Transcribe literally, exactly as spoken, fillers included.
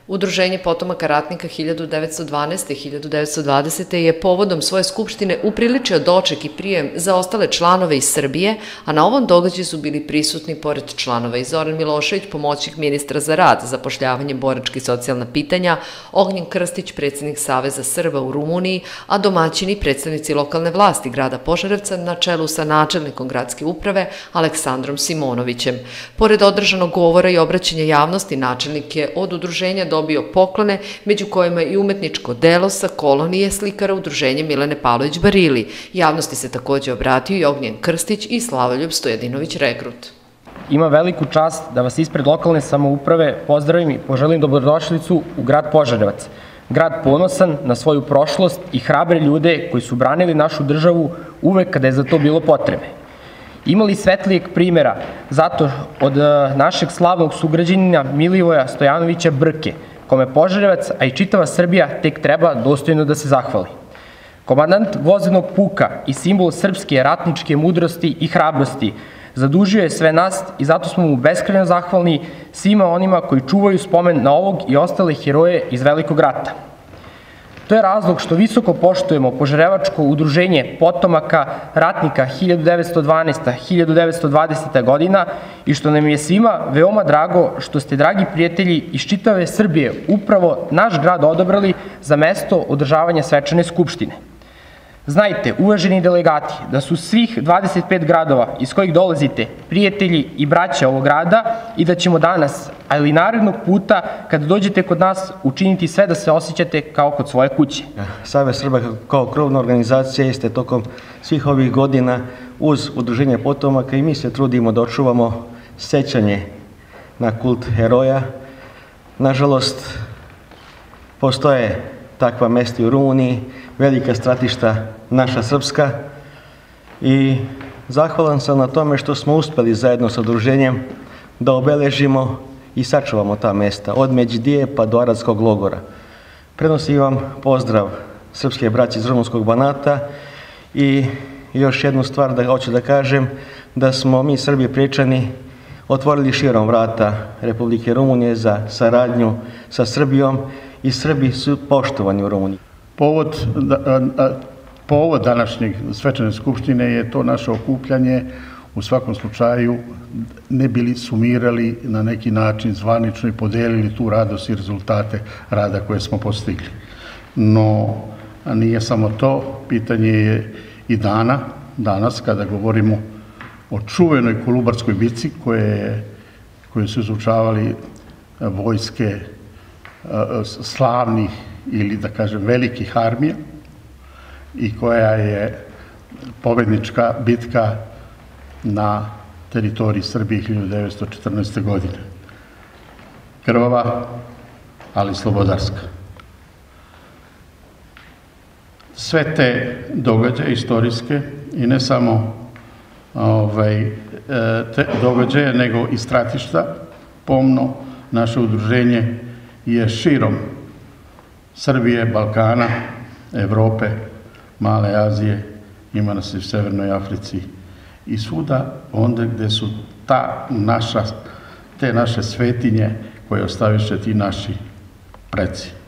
Udruženje potomaka ratnika hiljadu devetsto dvanaeste. i hiljadu devetsto dvadesete. je povodom svoje skupštine upriličio doček i prijem za ostale članove iz Srbije, a na ovom događaju su bili prisutni pored članova i Zoran Milošević, pomoćnik ministra za rad, zapošljavanje, boračka i socijalna pitanja, Ognjen Krstić, predsjednik Saveza Srba u Rumuniji, a domaćini predstavnici lokalne vlasti grada Požarevca na čelu sa načelnikom gradske uprave Aleksandrom Simonovićem. Pored održanog govora i obraćanja javnosti, načelnik je od udruženja dobio poklone, među kojima i umetničko delo sa kolonije slikara udruženja Milene Pavlović-Barili. Javnosti se također obratio i Ognjen Krstić i Slavoljub Stojadinović Regrut. Ima veliku čast da vas ispred lokalne samouprave pozdravim i poželim dobrodošlicu u grad Požarevac. Grad ponosan na svoju prošlost i hrabre ljude koji su branili našu državu uvek kada je za to bilo potrebe. Imali svetlijeg primjera zato od našeg slavnog sugrađanina Milivoja Stojanovića Brke, kome Požarevac, a i čitava Srbija tek treba dostojno da se zahvali. Komandant vozenog puka i simbol srpske ratničke mudrosti i hrabrosti zadužio je sve nas i zato smo mu beskrajno zahvalni svima onima koji čuvaju spomen na ovog i ostale heroje iz Velikog rata. To je razlog što visoko poštujemo Požarevačko udruženje potomaka ratnika hiljadu devetsto dvanaeste. do hiljadu devetsto dvadesete. godina i što nam je svima veoma drago što ste, dragi prijatelji iz čitave Srbije, upravo naš grad odabrali za mesto održavanja svečane skupštine. Znajte, uvaženi delegati, da su svih dvadeset pet gradova iz kojih dolazite prijatelji i braća ovog grada i da ćemo danas, ali i narednog puta, kada dođete kod nas, učiniti sve da se osjećate kao kod svoje kuće. Savez Srba kao krovna organizacija jeste tokom svih ovih godina uz udruženje potomaka i mi se trudimo da očuvamo sećanje na kult heroja. Nažalost, postoje takva mesta u Rumuniji, velika stratišta naša srpska i zahvalan sam na tome što smo uspeli zajedno sa udruženjem da obeležimo i sačuvamo ta mesta, od Međidije pa do Aradskog logora. Prenosim vam pozdrav srpske braće iz rumunskog Banata i još jednu stvar da hoću da kažem, da smo mi Srbi Priječani otvorili širom vrata Republike Rumunije za saradnju sa Srbijom i Srbi su poštovani u Rumuniji. Povod, povod današnjeg svečane skupštine je to naše okupljanje, u svakom slučaju ne bili sumirali na neki način zvanično i podelili tu radost i rezultate rada koje smo postigli. No, nije samo to, pitanje je i dana, danas kada govorimo o čuvenoj Kolubarskoj bici koje, koje su izučavali vojske slavnih ili da kažem velikih armija i koja je pobednička bitka na teritoriji Srbije hiljadu devetsto četrnaeste. godine. Krvava, ali slobodarska. Sve te događaje istorijske i ne samo ovaj, te događaje, nego i stratišta, pomno naše udruženje je širom Srbije, Balkana, Evrope, Male Azije, ima nas i u Severnoj Africi i svuda onda gde su ta naša, te naše svetinje koje ostaviše ti naši preci.